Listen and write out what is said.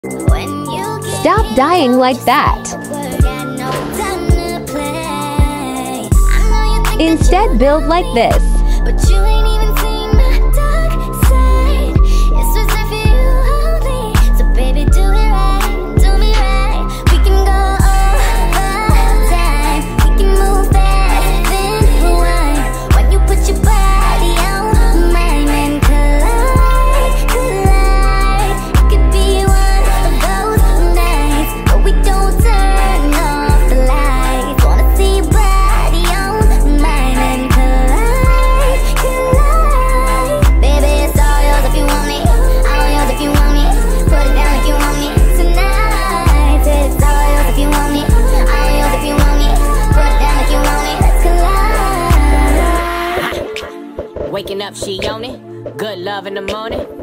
Stop dying like that. Instead, build like this. Waking up, she on it. Good love in the morning.